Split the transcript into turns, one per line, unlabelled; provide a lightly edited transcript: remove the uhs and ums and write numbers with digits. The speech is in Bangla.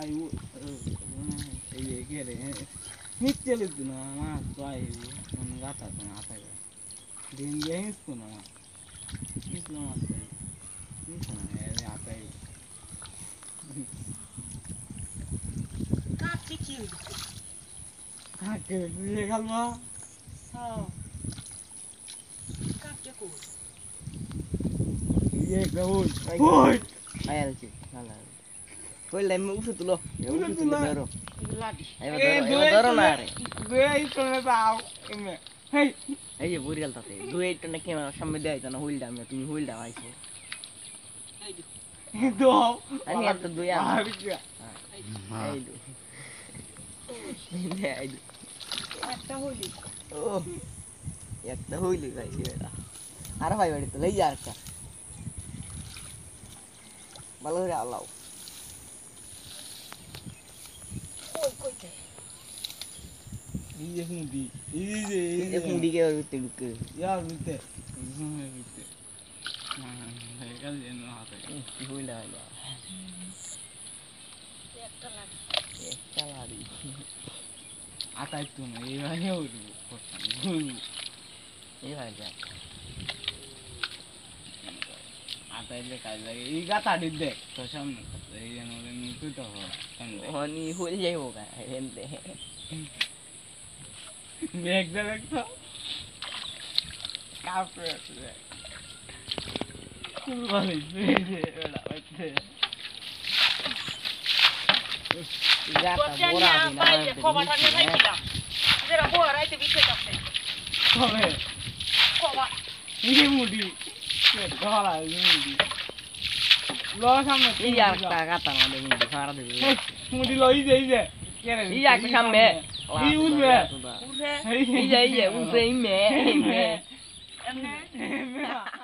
ayu এই কে রে নিচে লিখতো না মাছ তো আইব কোন গাতা তো না আতাই দিন দিয়ে হিসতো না হিসলো মাছ হিসতো না এ আতাই
কাটছি কি
কাকে দিয়ে গেলবা
হ্যাঁ কাটছে কো
ये गौल ओय
আয়াল কি না কই লাই মু উঠে তুলো উঠে তুলো ধরো
লাডি
এবার ধরো না রে
দুই চলে দাও এমে হেই
এই যে বুড়িয়াল তাতে দুই একটা না কেন সামনে দেয় না হুইলটা আমি তুমি হুইলটা আইছো
দো
আমি একটা দুই আন
আর কি
এই দু এই দু
একটা হইলি
ও একটা হইলি ভাই এটা আর ভাই বাড়ি তো লই যা একটা ভালো করে আলাও
কই কই দে
ये मुंडी ये
এখন দিকে আর উঠতে ঢুকে
यार मिलते मिलते हां कल ये ना आता
কি হইলা হইলা
একটা লাডি
একটা লাড়ি
आता है तू ना ये भाई हो
এই ভাই যা
आता है ले काल लगे ये गाता दे देख तो सामने ये जन वाले नीचे तो हो समझे
হনি হইল যাইবো গা এনতে
देख देख तो काफे है वाले ये वाला बैठे
গাটা
কোচা
বড়া
নিয়া
দিনা
বাইরে কবাটা নিয়ে যাইছিলাম যেটা বড় রাইতে বিছে যাচ্ছে
कबे
কবা
ये मुंडी ये गला ये मुंडी लो सामने
এই একটা গাতা না দেবি সারা দেবি
मुंडी लो ये क्या रे
এই একটা সামনে
ये उठे
উঠে
এই যে উঠে এই মে
এমনি